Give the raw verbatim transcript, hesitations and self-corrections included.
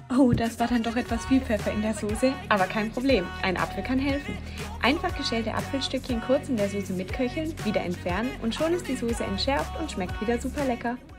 Oh, das war dann doch etwas viel Pfeffer in der Soße, aber kein Problem, ein Apfel kann helfen. Einfach geschälte Apfelstückchen kurz in der Soße mitköcheln, wieder entfernen und schon ist die Soße entschärft und schmeckt wieder super lecker.